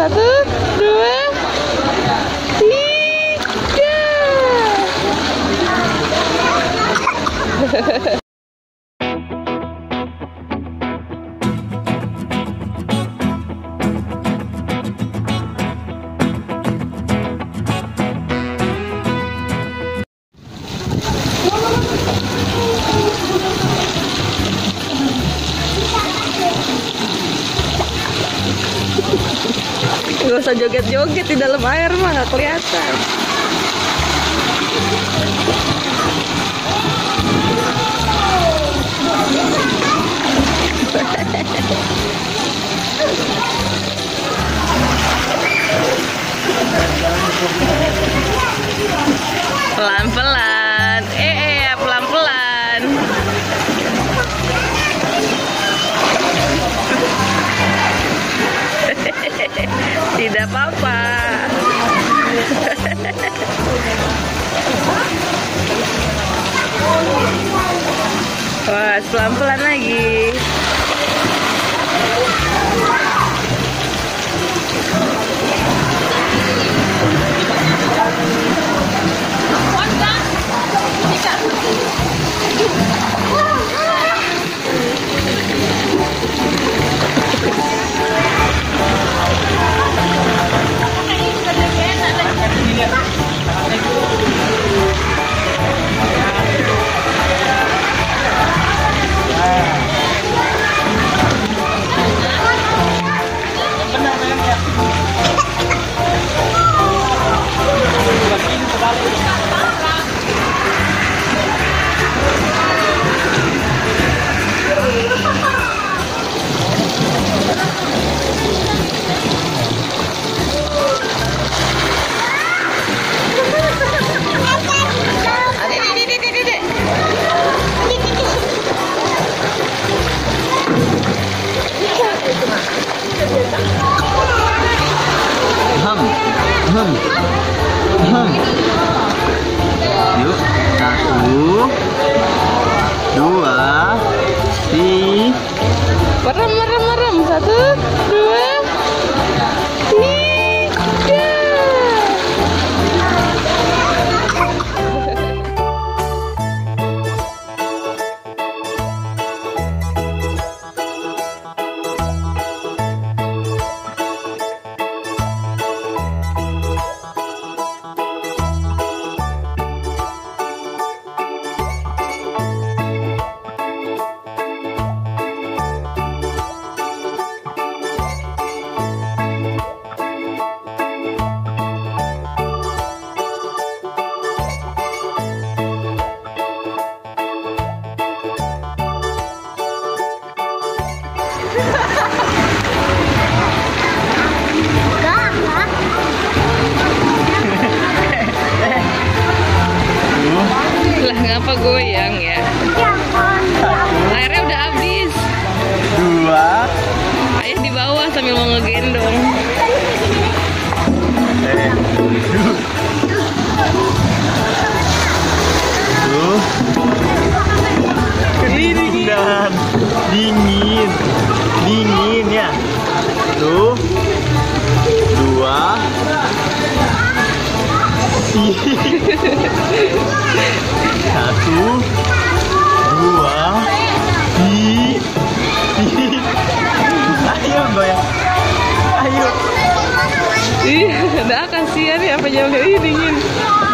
Satu, dua, tiga. Gak usah joget-joget di dalam air mah, gak kelihatan. Pelan-pelan, pelan-pelan. Tidak apa-apa. Wah, pelan-pelan lagi. Yuk, 1, 2, 3. Merem. 1, 2, 3. Lah ngapa goyang ya? Airnya udah habis. 2. Ayah di bawah sambil mau ngegendong. Kedinginan. Dingin ya. 1, 2, 3. Ayo goyang. Ayo. Ih, udah kasihan ya, apa jauh dingin.